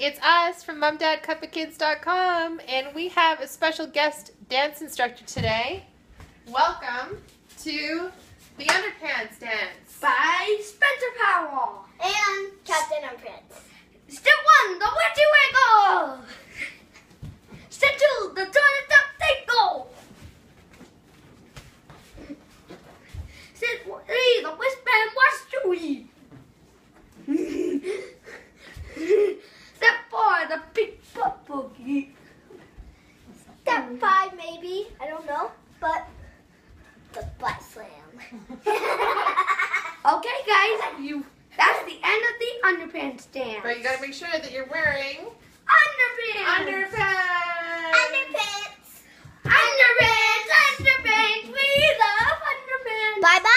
It's us from MomDadCupOfKids.com, and we have a special guest dance instructor today. Welcome to the Underpants dance by Spencer Powell and Captain Underpants. Step 1, the witchy wiggle. Step 2, the toilet duck tinkle. Step 3, the wristband wash chewy. Step 4, the big butt boogie. Step 5, maybe. I don't know. But the butt slam. Okay, guys, that's the end of the underpants dance. But you gotta make sure that you're wearing Underpants! Underpants! Underpants! Underpants! Underpants! We love underpants! Bye-bye!